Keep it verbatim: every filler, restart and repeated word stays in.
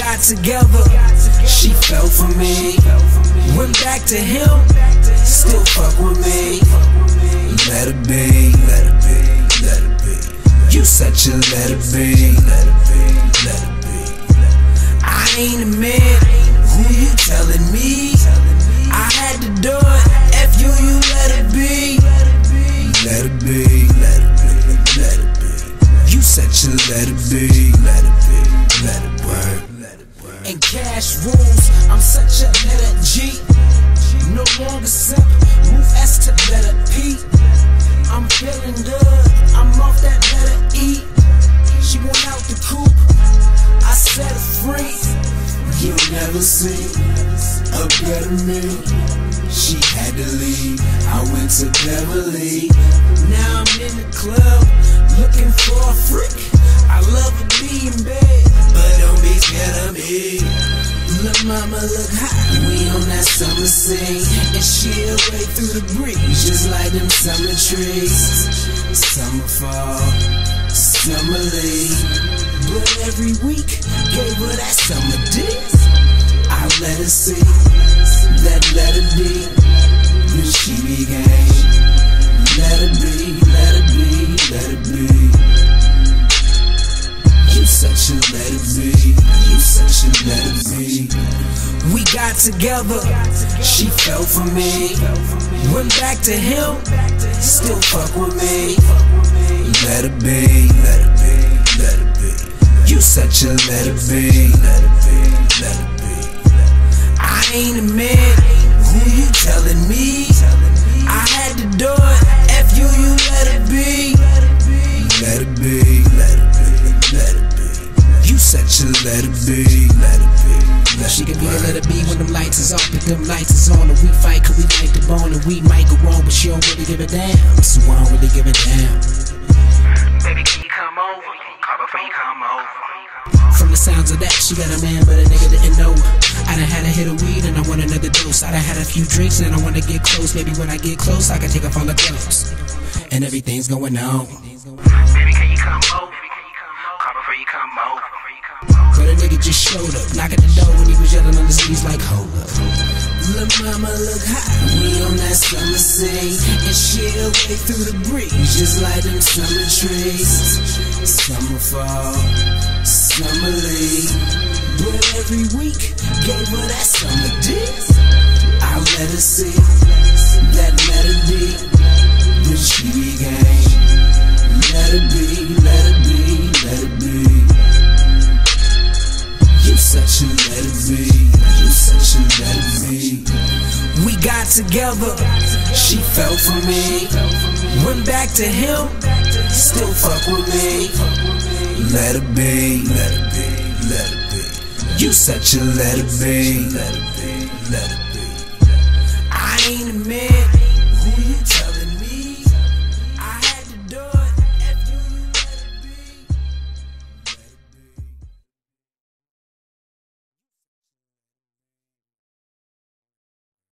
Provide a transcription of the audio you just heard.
got together, she fell for me. Went back to him, still fuck with me. Let it be, let it be, let it be. You such a let it be, let it be, let it be. I ain't a man, who you telling me? I had to do it, F you, you let it be. Let it be, let it be, let it be. You such a let it be, let it be, let it work. And cash rules, I'm such a letter G. No longer simp, move S to letter P. I'm feeling good, I'm off that letter E. She went out the coop, I set her free. You'll never see a better me. She had to leave, I went to Beverly. Now I'm in the club, looking for a freak. I love to be in bed, but don't be scared of me. Look mama, look hot, we on that summer scene. And she'll wait through the breeze, just like them summer trees. Summer fall, summer leave. But every week, gave her that summer dick. I let her see, that let her be. Then she began, let it be, let it be, let it be. You such a let it be, you such a let it be. We got together, she fell for me. Went back to him, still fuck with me. Let it be, let it be, let it be. You such a let it be, let it be, let it be. I ain't a man, who you telling me? I had to do it, F you, you let it be. Let it be, let it be, let it be. You such a let it be, let it be. Let she can be a let it be when them lights is off, but them lights is on. And we fight cause we like the bone, and we might go wrong, but she don't really give a damn. So I don't really give a damn. Baby, can you come over? Call before you come over. From the sounds of that, she got a man, but a nigga didn't know her. I done had a hit of weed and I want another dose. I done had a few drinks and I wanna get close. Maybe when I get close, I can take off all the clothes. And everything's going on. Baby, can you come over? Call before you come over. But a nigga just showed up, knocking the door when he was yelling on his knees like, hold up. Look mama, look hot, we on that summer scene. And she'll wait through the breeze, just like them summer trees. Summer fall, summer leave. But every week, gave her that summer dick. I let her see, that let it be. Then she began, let it be, let it be, let it be. You such a let it be, you such a let it be. We got together, she fell for me. Went back to him, still fuck with me. Let it be, let it be, let it be. You such a let it be, let it be, let it be.